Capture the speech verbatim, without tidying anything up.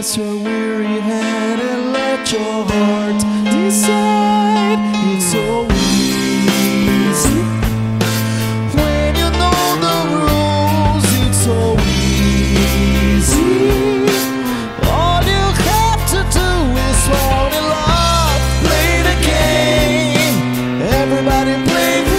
Rest your weary head and let your heart decide. It's so easy when you know the rules. It's so easy. All you have to do is fall in love. Play the game. Everybody play the